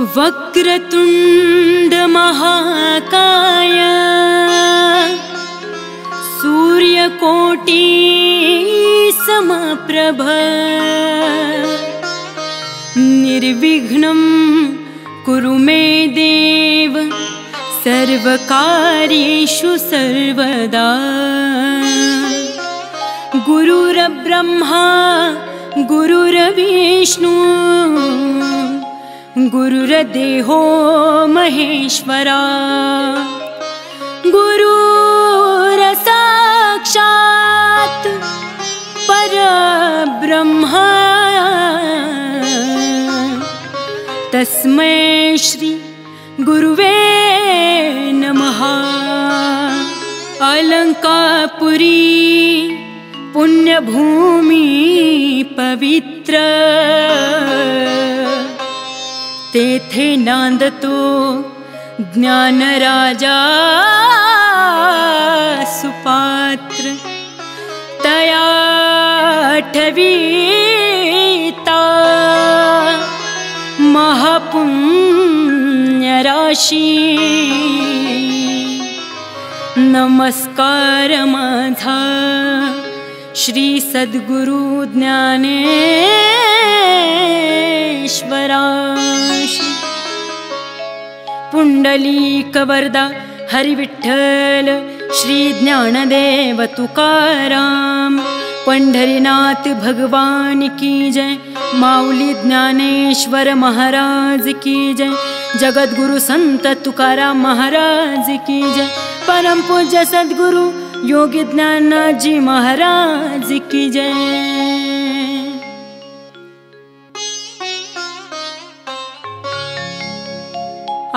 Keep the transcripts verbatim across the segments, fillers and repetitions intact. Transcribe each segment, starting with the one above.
वक्रतुंड महाकाय सूर्यकोटि समप्रभ निर्विघ्नं कुरु मे देव सर्वकार्येषु सर्वदा। गुरुर्ब्रह्मा गुरुर्विष्णु गुरुर्देहो महेश्वरा गुरुर्साक्षात् परब्रह्मा तस्मै श्री गुरुवे नमः। अलंकापुरी पुण्यभूमि पवित्र तेथे नांदतो ज्ञानराजा सुपात्र तया ठवीता महापुण्य राशी। नमस्कार माझा श्री सद्गुरु ज्ञानेश्वराशी। पुंडलीक वरदा हरिविठ्ठल श्री ज्ञानदेव तुकाराम। पंढरीनाथ भगवान की जय। माऊली ज्ञानेश्वर महाराज की जय। जगद्गुरु संत तुकाराम महाराज की जय। परम पूज्य सद्गुरु योगी ज्ञाननाथ जी महाराज की जय। आ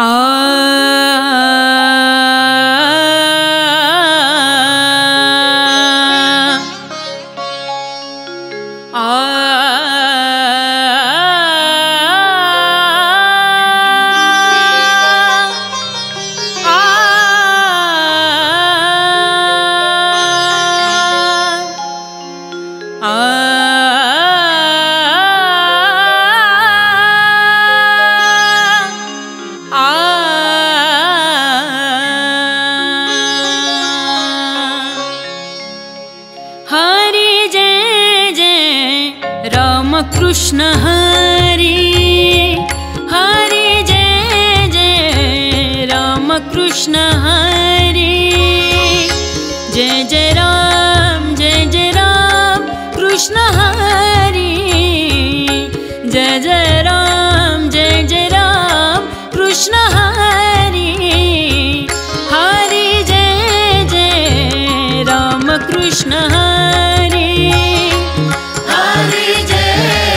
कृष्ण हरि हरि जय जय राम कृष्ण हरि जय जय राम जय जय राम कृष्ण हरि जय जय राम जय जय राम कृष्ण हरि हरि जय जय राम कृष्ण हरि हरि जय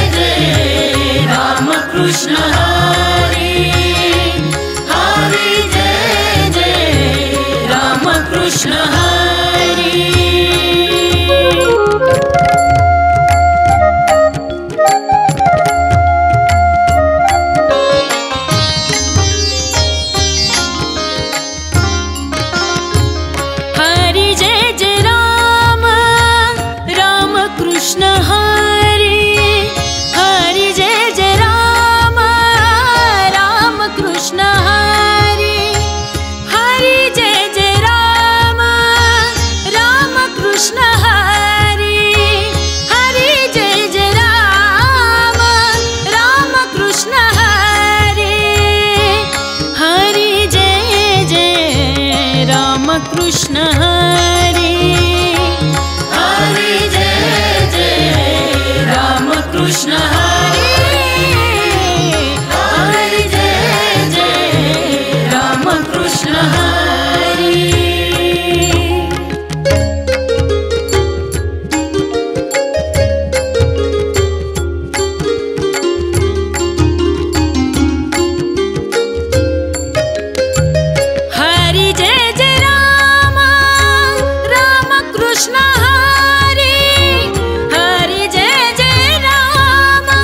कृष्ण हरि हरि जय जय राम कृष्ण हरि। हरि जय जय राम राम कृष्ण हरि हरि जय जय राम कृष्ण हरि हरि जय जय राम राम कृष्ण हरि हरि जय जय राम राम कृष्ण हरि हरि जय जय राम कृष्ण हरि हरि जय जय राम कृष्ण हरि कृष्ण हरि। हरि जय जय राम राम कृष्ण हरि हरि जय जय राम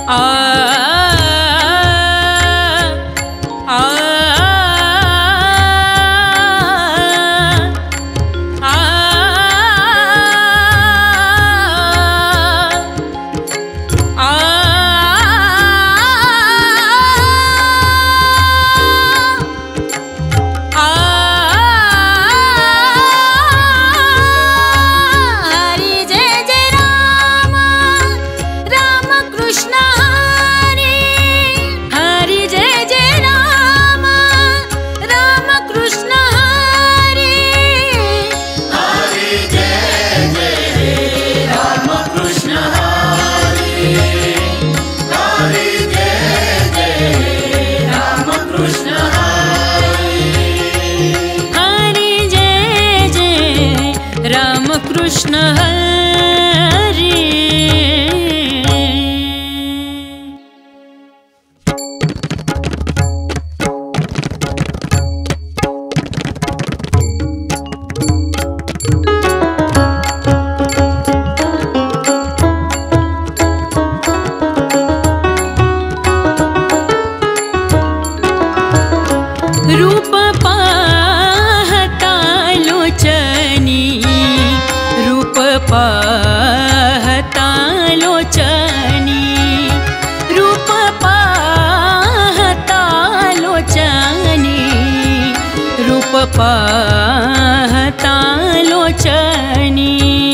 रूप पाहता लोचनी, रूप पाहता लोचनी, रूप पाहता लोचनी, रूप पाहता लोचनी,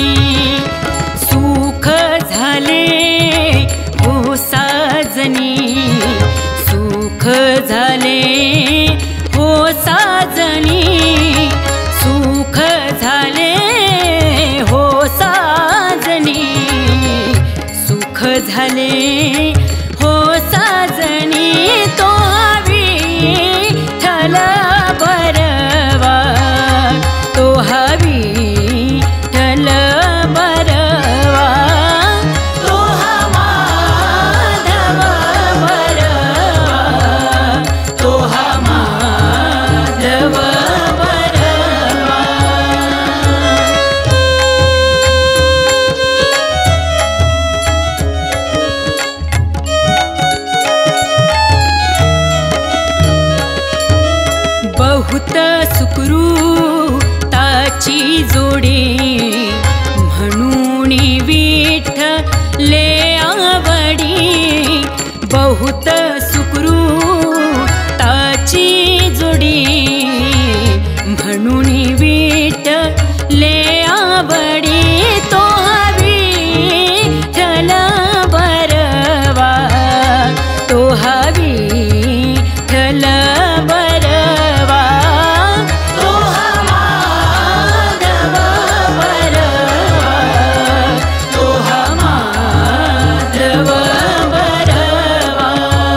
सुख झाले हो साजनी, सुख झाले हो साजनी, सुख झाले हो साजनी, सुख झाले हो साजनी, तो विठ्ठल बरवा, तो विठ्ठल बरवा, तो माधव बरवा, तो माधव बरवा। बहुत सुकृताची जोडी, म्हणून विठ्ठले आवडी, बहुत सुकृताची जोडी, म्हणून विठ्ठले आवडी, तो विठ्ठल बरवा, तो विठ्ठल बरवा, तो माधव बरवा, तो माधव बरवा।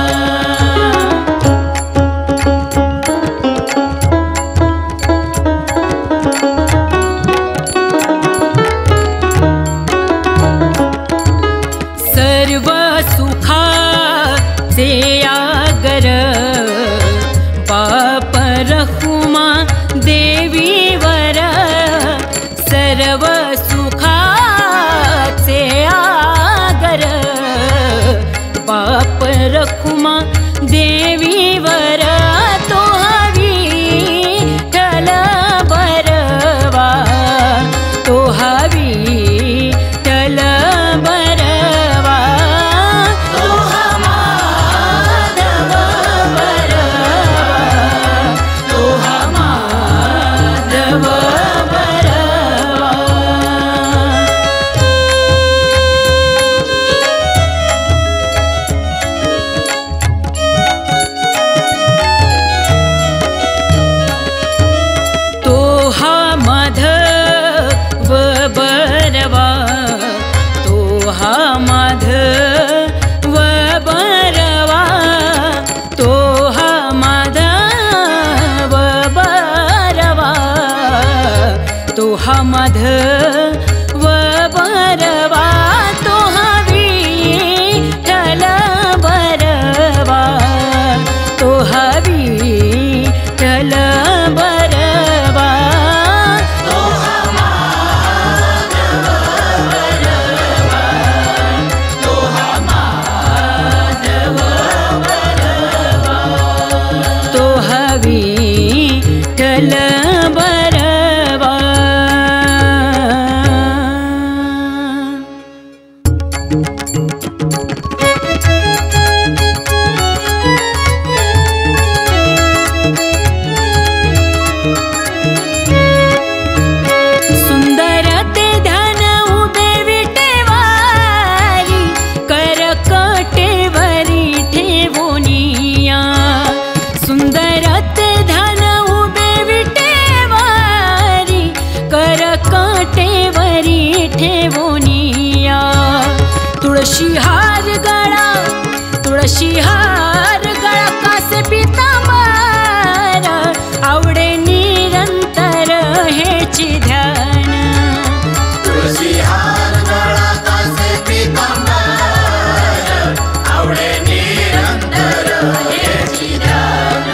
सर्व सुखाचे आगर, बाप रखुमा देवीवर, सर्व सुखाचे आगर, बाप रखुमा देवीवर, तो विठ्ठल बरवा, तो विठ्ठल बरवा, तो माधव बरवा, तो माधव बरवा। तुळशी हार गळा तुळशी हार गळा कासे पीतांबर आवडे निरंतर हेची ध्यान तुळशी हार गळा कासे पीतांबर आवडे निरंतर हेची ध्यान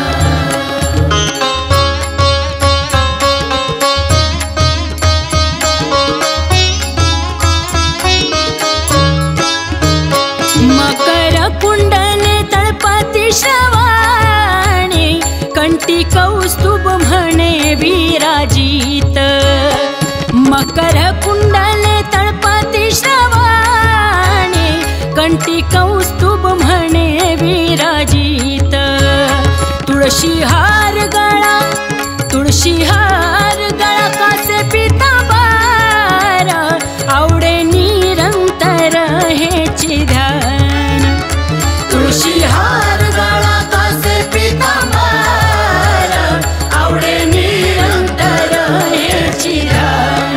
मकर कुंडले तळपाती श्रवाणी कंठी कौस्तुभ म्हणे विराजित मकर कुंडले तळपाती श्रवाणी कंठी कौस्तुभ म्हणे विराजित तुळशी हार गळा तुळशी हार गळा कासे पीतांबर आवडे निरंतर हेची ध्यान तुळशी हार गळा कासे पीतांबर आवडे निरंतर हेची ध्यान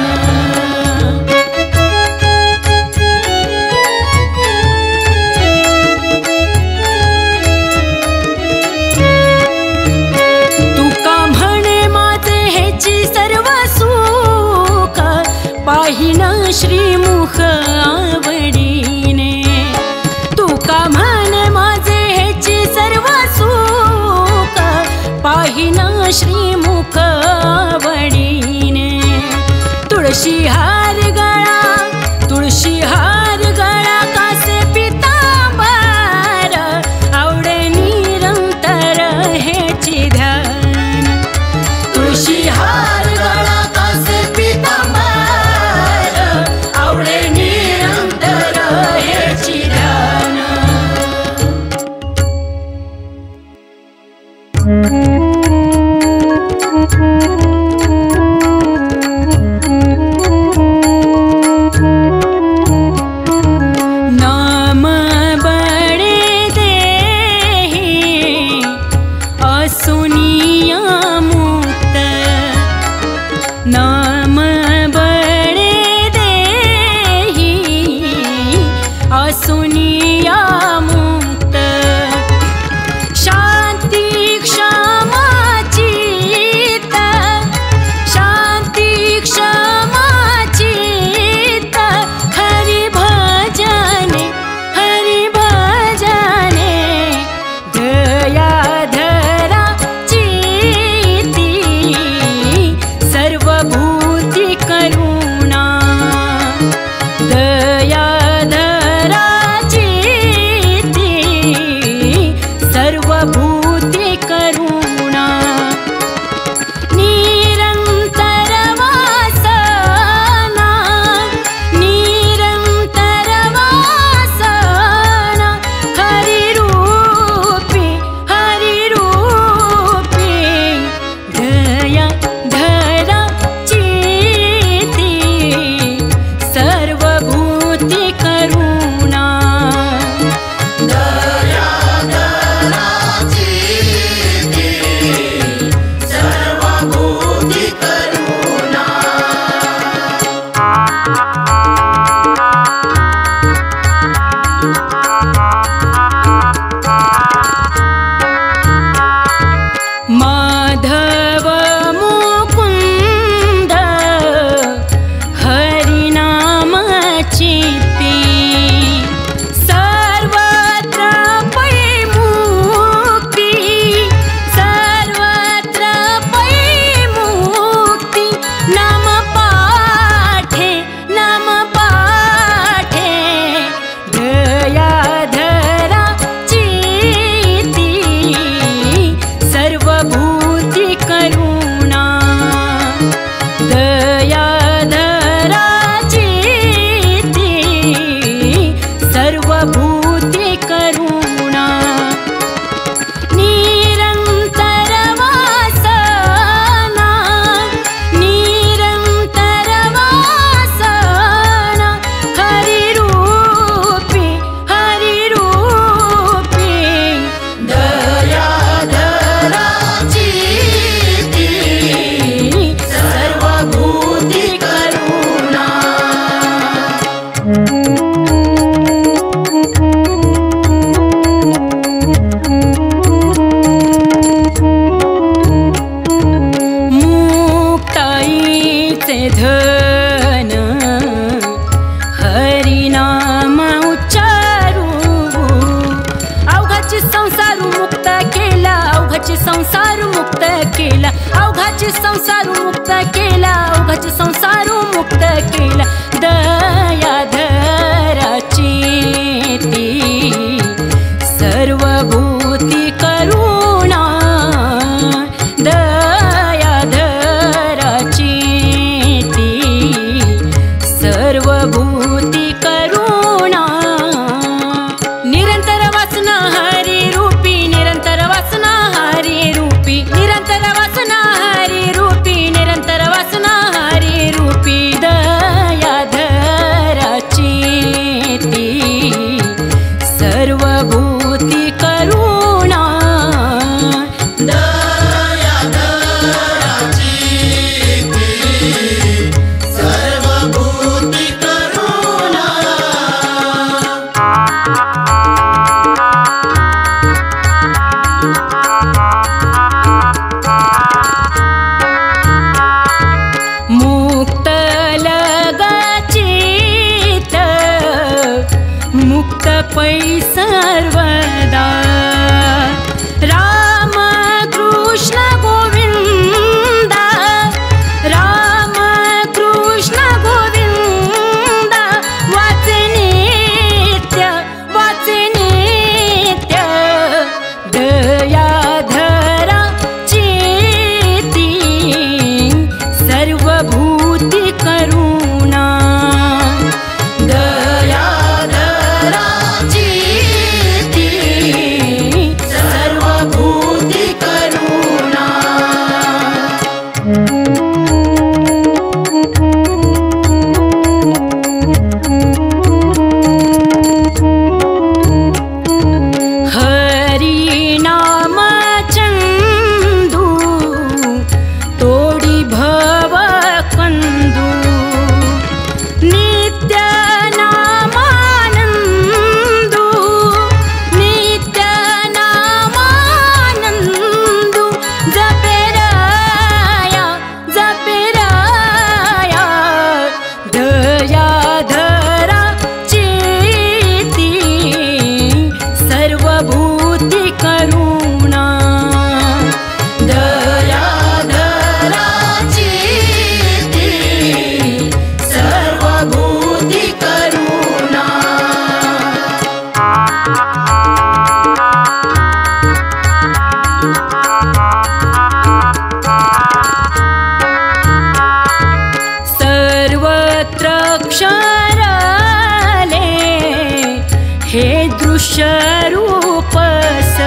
तुका म्हणे माझे हेची सर्व सुख पाहिन श्रीमुख आवडीने तुका म्हणे माझे हेची सर्व सुख पाहिन श्रीमुख आवडीने तुळशी हार गळा तुळशी हार गळा कासे पीतांबर आवडे निरंतर हेची ध्यान तुळशी हार गळा कासे पीतांबर आवडे निरंतर हेची ध्यान नाम बळे देहि असुनिया मुक्त नाम बळे देहि असुनिया मुक्त शांती क्षमा चित्त शांती क्षमा चित्त हरि भजने हरि भजने दया धरा चित्ती सर्वभूती करुणा दया धरा चित्ती होय सर्वदा। राम कृष्ण गोविंदा, राम कृष्ण गोविंदा, वाचे नित्य वाचे नित्य, दयाधरा चेती सर्वभूती करुणा। दयाधरा चेती सर्वभूती करुणा। हरि नाम चंदू तोडी भव कंदू, नित्य नामानंदू नित्य नामानंदू, जपेराया जपेराया, दयाधरा चेती सर्वभूती करुणा। दयाधरा चेती सर्वभूती करुणा। सर्वत्र क्षरले हे दृश्य रूपस,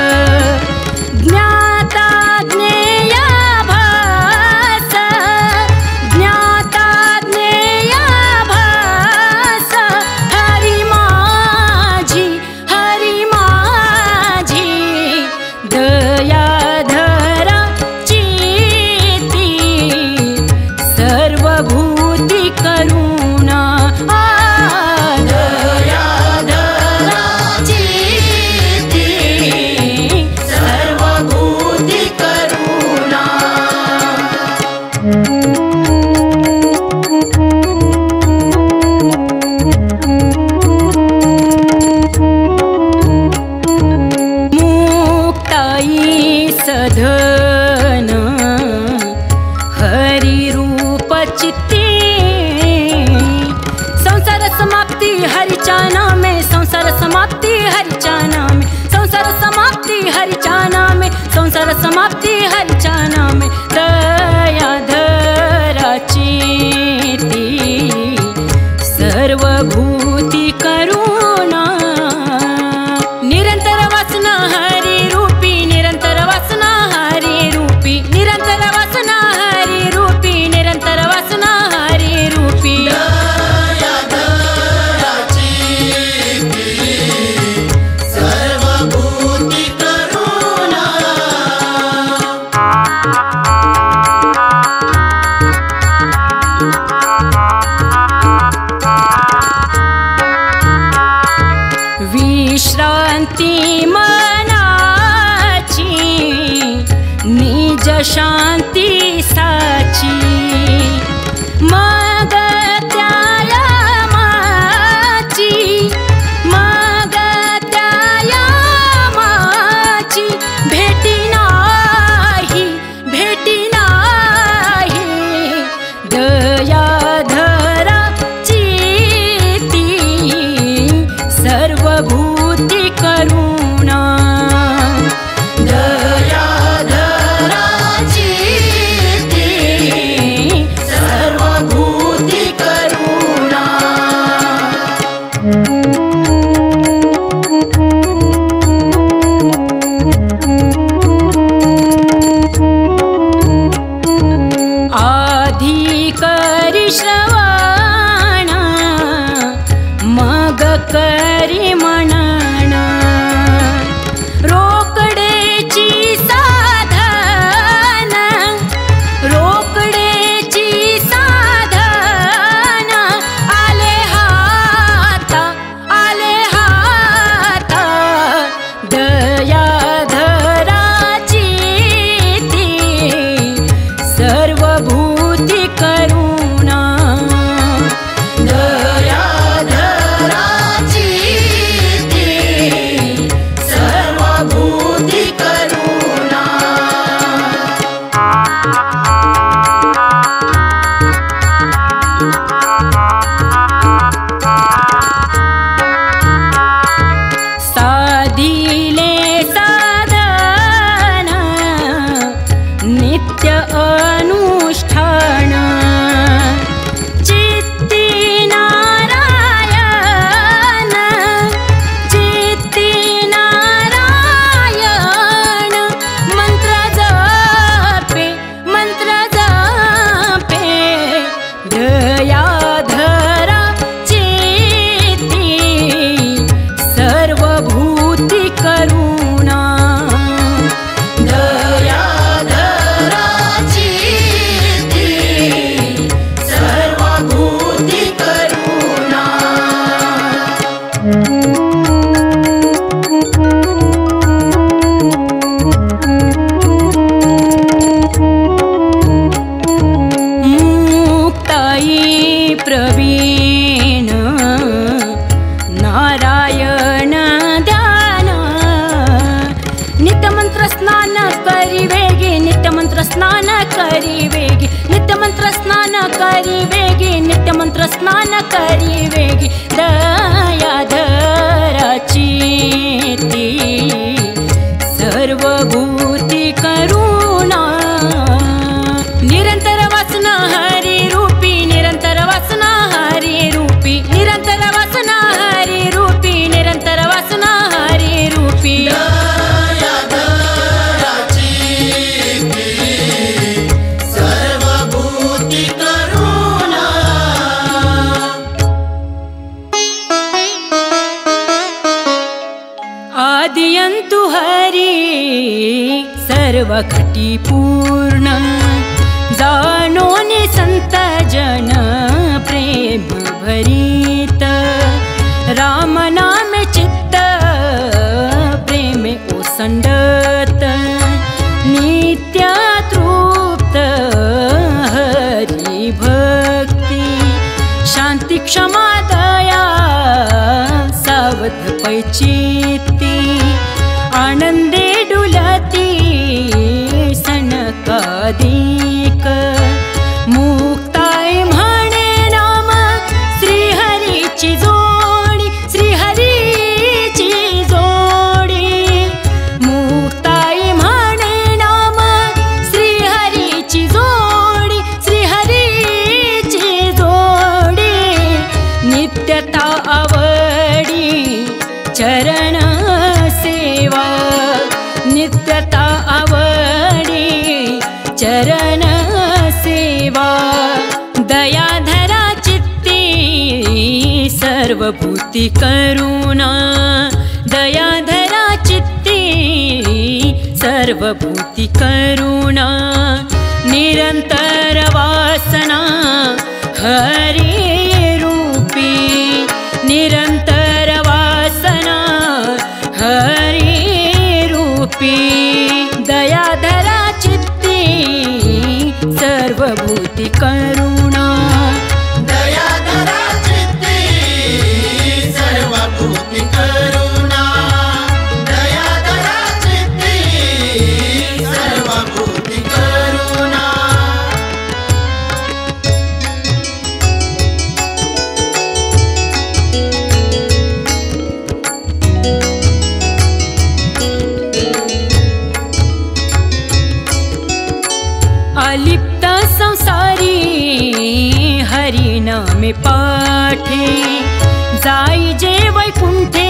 ज्ञाता ज्ञेया भास, ज्ञाता ज्ञेया भास, हरि माझी हरि माझी, दयाधरा चेती सर्वभूती करुणा। दयाधरा चेती सर्वभूती करुणा। मुक्ताई सधन हरि रूप चित्ते, संसार समाप्ति हरिचा नामे, संसार समाप्ति हरिचा नामे, संसार समाप्ति हरिचा नामे, संसार समाप्ति हरिचा नामे, दयाधरा चेती सर्वभूती करुणा। निरंतर वासना हरि रूपी, निरंतर वासना हरि रूपी, निरंतर वासना हरि रूपी, निरंतर वासना हरि रूपी। दयाधरा चेती सर्वभूती करुणा। विश्रांती मनाची, निज शांती साची, मग त्याया माची, मग त्याया माची, भेटी नाही भेटी नाही, दयाधरा चेती सर्वभूती करुणा। दयाधरा चेती सर्वभूती करुणा। आधी करी श्रवण, मग करी म्हणण, स्नान करी वेगी, नित्यमंत्र स्नान करी वेगी, नित्यमंत्र स्नान करी वेगी, दयाधराची ती सर्वभूती करुणा, निरंतर वासना हरी रूपी, निरंतर वासना हरी रूपी, निरंतर वासना हरी रूपी, निरंतर वासना हरी रूपी, दयाधराची ती सर्वभूती करुणा। आदियंतु हरी सर्व घटी पूर्ण, जानोनी संत जन प्रेम भरित, राम नाम चित्त प्रेम ओसंडत, नित्य तृप्त हरि भक्ति, शांति क्षमा दया सावध पैचित्ती, आनंदे डुलती सनकादिक, मुक्ताय म्हणे नाम श्रीहरीची जोडी, श्रीहरीची जोडी, मुक्ताय म्हणे नाम श्रीहरीची जोडी, श्रीहरीची जोडी, नित्यता आवडी चरण सेवा, नित्यता आवडी चरण सेवा, दयाधरा चित्ती सर्वभूती करुणा, दयाधरा चित्ती सर्वभूती करुणा, निरंतर वासना हरि रूपी, निरंतर वासना हरि रूपी, दयाधरा चित्ती सर्वभूती करुणा, दयाधरा चित्ती सर्वभूती करुणा, दयाधरा चित्ती सर्वभूती करुणा। अलिप्त संसारी हरि नाम पाठे, जाई जे वैकुंठे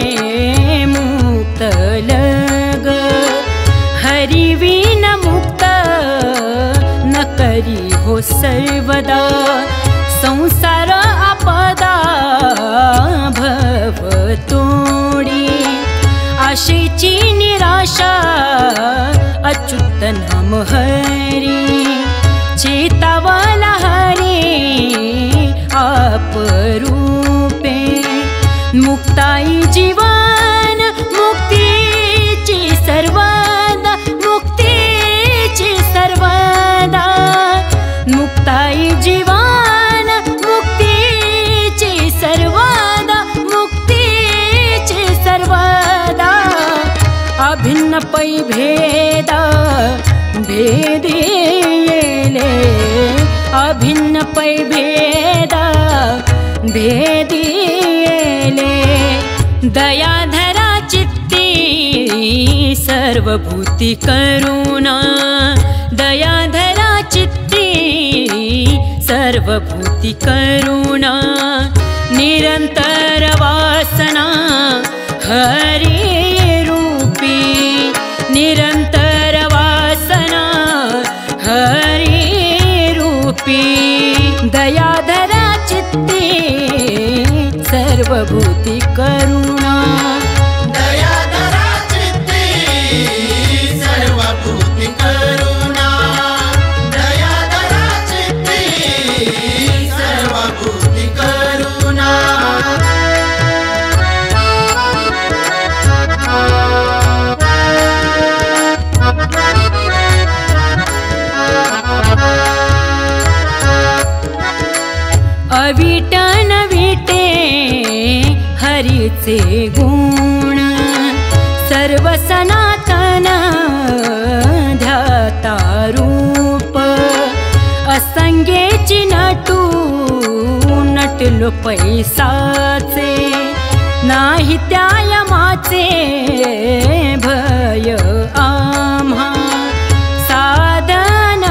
मुक्त लग, हरि विन मुक्त न करी हो सर्वदा, संसार आपदा भव तोडी, आशेची निराशा अच्युत नाम हरी, चेतावला हरी आप रूपे, मुक्ताई जीवन मुक्तीची सर्वदा, मुक्तीची सर्वदा, मुक्ताई जीवन मुक्तीची सर्वदा, मुक्तीची सर्वदा, अभिन्न पै भेदा भेदिले, अभिन्न पै भेदा भेदिले, दयाधरा चित्ती सर्वभूती करुणा, दयाधरा चित्ती सर्वभूती करुणा, निरंतर वासना हरि रूपी, निरंतर वासना हरि रूपी, दयाधरा चित्ती सर्वभूती करुणा, दयाधरा चित्ती सर्वभूती करुणा, दयाधरा चित्ती सर्वभूती करुणा। अविटन विटे हरीचे गुण, सर्व सनातन ध्याता रूप, ढंगेची नटू नटलो पैसाचे नाही त्या यमाचे भय आम्हा साधन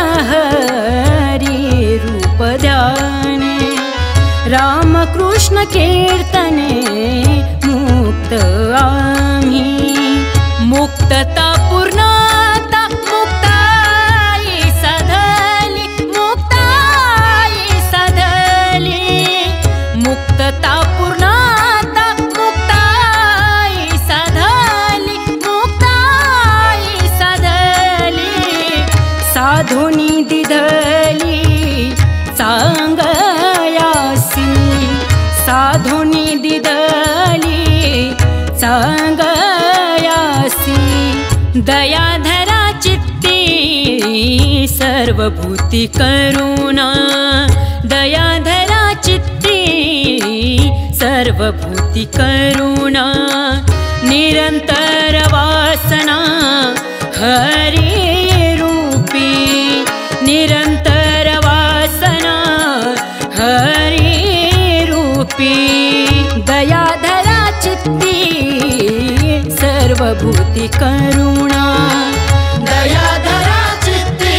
हरी रूप ध्याने रामकृष्ण कीर्तने मुक्त आम्ही मुक्तता पूर्णता मुक्ताई साधली मुक्ताई साधली मुक्तता पूर्णता मुक्ताई साधली मुक्ताई साधली साधुनी दिधली सांगयासी साधुनी दिधली सांगयासी दयाधरा चित्ती सर्वभूती करुणा दयाधरा चित्ती सर्वभूती करुणा निरंतर वासना हरि रूपी निरंतर वासना हरि रूपी दयाधरा चित्ती सर्वभूती करुणा दयाधरा चित्ती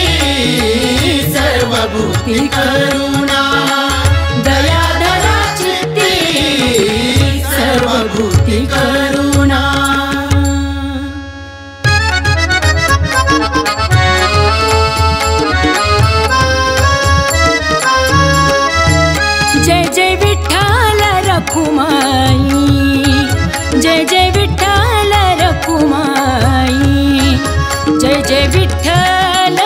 सर्वभूती करुणा दयाधरा चित्ती सर्वभूती करुणा जय जय विठ्ठल रखुमाई जय जय विठ्ठल रखुमाई जय जय विठ्ठल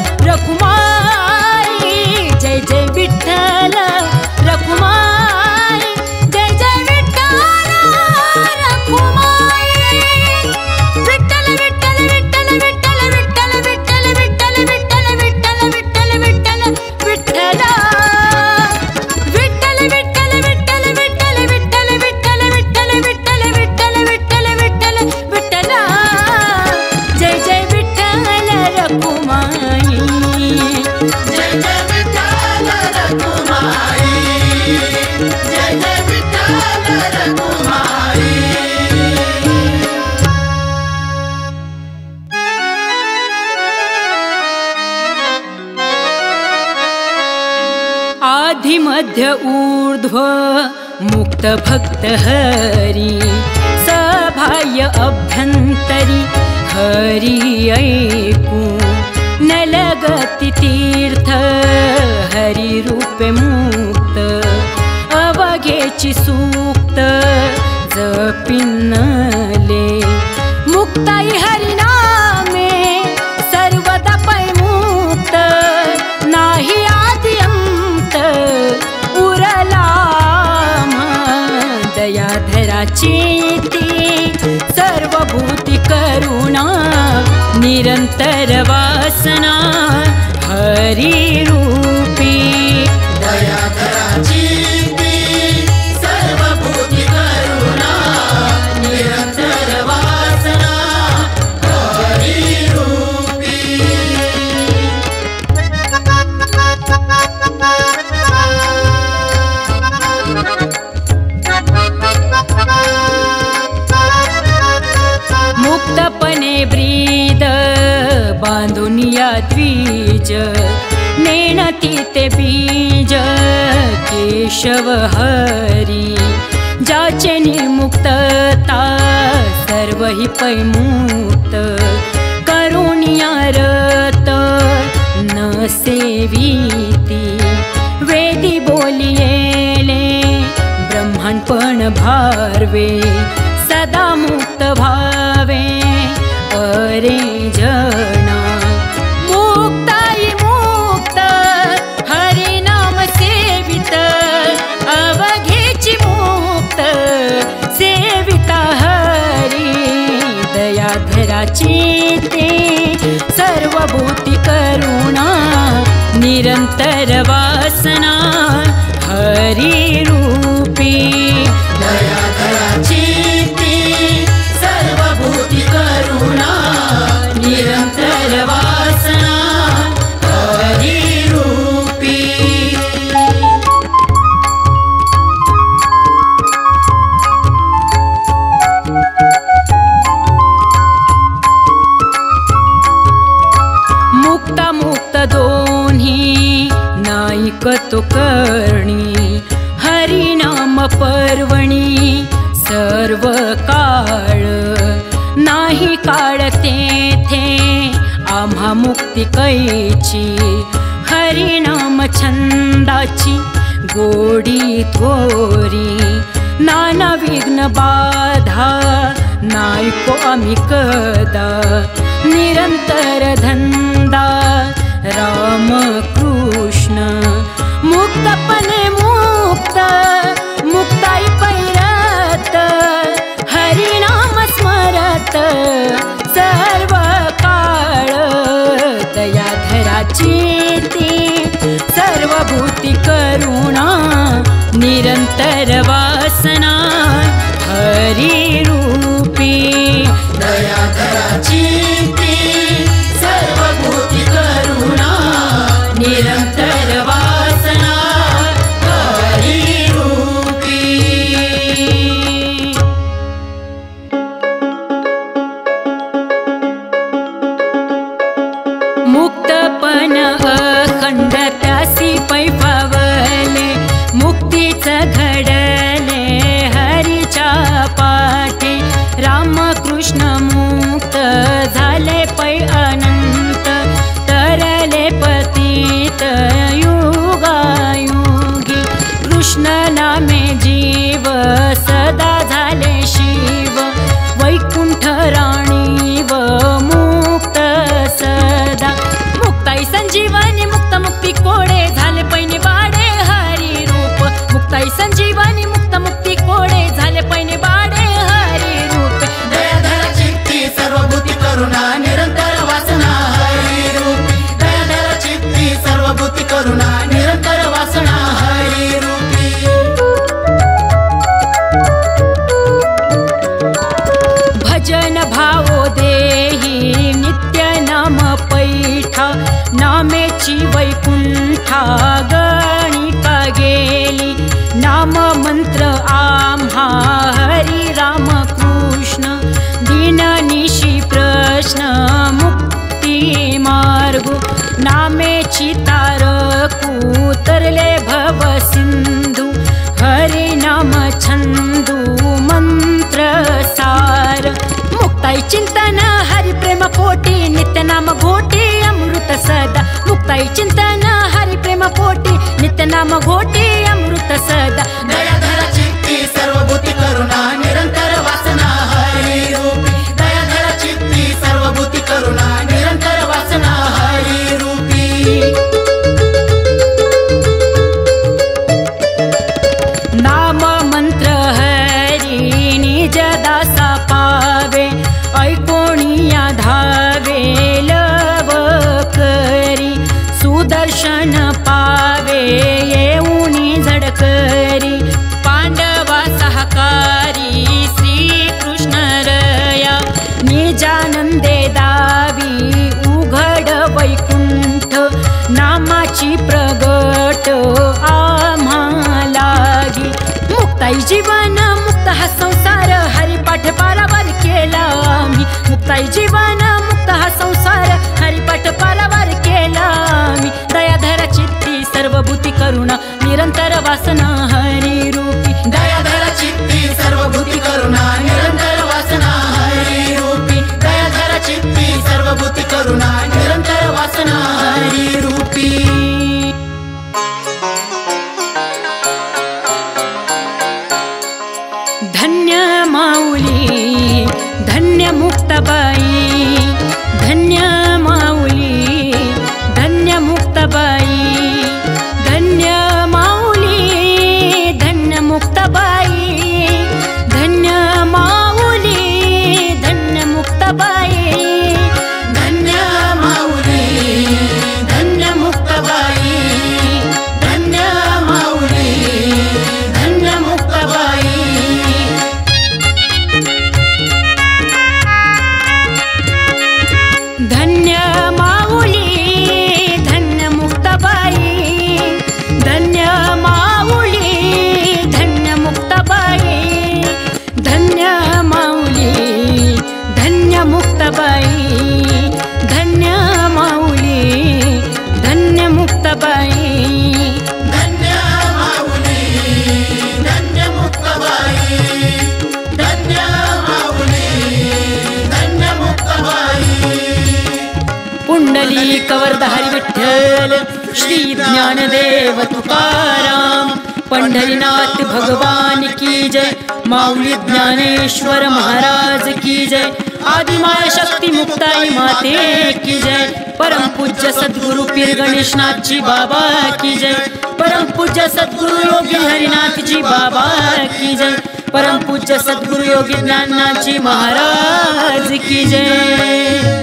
रखुमाई जय जय विठ्ठल रखुमाई जय जय विठ्ठल रखुमाई विठ्ठल विठ्ठल विठ्ठल विठ्ठल विठ्ठल विठ्ठल विठ्ठल विठ्ठल विठ्ठल विठ्ठल विठ्ठल विठ्ठल आधि मध्य ऊर्ध्व मुक्त भक्त हरि सभाय अभ्यंतरी हरि ऐकू न लगति तीर्थ हरि रूपे मुक्त अवघेची सूक्त जपिनले मुक्ताई हरिनामे सर्वदा पैमुक्त नाही आद्यंत उरला दयाधराची सर्वभूती करुणा निरंतर वासना हरि रूपी दयाधराची सर्वभूती करुणा निरंतर वासना हरि रूपी मुक्तपणे ब्रीद बांधून या द्विज नेणती ते बीज केशव हरी जाचे निर्मुक्तता सर्व हि पैमुक्त करुणिया रत न सेविती वेदी बोलियेले ब्रह्मांडपण भारवे सदा मुक्त भावे अरे जना मुक्ताई मुक्त हरि नाम सेवित अवघेची मुक्त सेविता हरि दयाधराची ते सर्वभूती करुणा निरंतर वासना हरि रूपी दयाधराची सर्वभूती करुणा निरंतर वासना हरि रूपी मुक्ती कैची हरिनाम छंदाची गोडी थोरी नाना विघ्न बाधा नायको आम्ही कदा निरंतर धंदा राम कृष्ण मुक्तपणे मुक्त मुक्ताई पैरत हरिनाम स्मरत सर्व काळ दयाधराची ती सर्वभूती करुणा निरंतर वासना हरि रूपी दयाधराची ती सर्वभूती करुणा निरंतर वासना हरि रूपी। मुक्तपण अखंड त्यासी पैफावले मुक्तीच घडले हरीच्या पाठी रामकृष्ण मुक्त झाले पै अनंत तरले पतित युगायुगी कृष्ण नामे जीव सदा झाले शिव वैकुंठ राणी व मुक्त सदा मुक्ताई संजीवनी मुक्त मुक्ती कोडे झाले पैने बाडे हरी रूप मुक्ताई संजीवनी मुक्त मुक्ती कोडे झाले पैने बाडे हरी रूप दयाधर चित्ती सर्वभूती करुणा निरंतर वासना हरि रूपी दयाधर चित्ती सर्वभूती करुणा निरंतर वासना हरि रूपी। भजन भावो देही नित्य नाम पैठा नामेची वैकुंठा गणिका गेली नाम मंत्र आम्हा हरी राम कृष्ण दीननिशी प्रश्न मुक्ती मार्ग नामेची तारकू तरले भव सिंधू हरि नाम छंदू मंत्र सार मुक्ताई चिंतन हरि प्रेम पोटी नित्य नाम घोटी अमृत सदा मुक्ताई चिंतन हरि प्रेम पोटी नित्य नाम घोटी अमृत सदा दयाधर चित्ती सर्वभूती करुणा निरंतर वासना हरि रूपी दयाधर चित्ती सर्वभूती करुणा निरंतर वासना हरि रूपी। नाम मंत्र हरी निज दासा पावे ऐकोणिया धावे लव करी सुदर्शन पावे येऊनी झडकरी पांडवा सहकारी श्री कृष्ण रया निजानंदे दावी उघड वैकुंठ नामाची प्रगट आम्हा लागी मुक्ताई जीवन मुक्त हा संसार हरिपाठ पारावार केला आम्ही मुक्ताई जीवन मुक्त हा संसार हरिपाठ पारावार केला आम्ही दयाधर चित्ती सर्वभूती करुणा निरंतर वासना हरि रूपी दयाधर चित्ती सर्वभूती करुणा निरंतर वासना हरि रूपी दयाधर चित्ती सर्वभूती करुणा निरंतर वासना हरि रूपी। धन्य माऊली धन्य मुक्ताबाई धन्य माऊली धन्य मुक्ताबाई धन्य माऊली धन्य मुक्ताबाई धन्य माऊली धन्य मुक्ताबाई धन्य माऊली धन्य मुक्ताबाई धन्य माऊली धन्य मुक्ताबाई। धन्य माऊली धन्य मुक्ताबाई धन्य माऊली धन्य मुक्ताबाई धन्य माऊली धन्य मुक्ताबाई धन्य माऊली धन्य मुक्ताबाई धन्य माऊली धन्य मुक्ताबाई धन्य माऊली धन्य मुक्ताबाई। पुंडली श्री कवरधारी विठ्ठल, श्री ज्ञानदेव तुकाराम, पंढरीनाथ भगवान की जय, माऊली ज्ञानेश्वर महाराज की जय, आदिमाया शक्ती मुक्ताई माते की जय, परम पूज्य सद्गुरु पीर गणेशनाथ जी बाबा की जय, परम पूज्य सद्गुरु योगी हरिनाथ जी बाबा की जय, परम पूज्य सद्गुरु योगी ज्ञाननाथ जी महाराज की जय।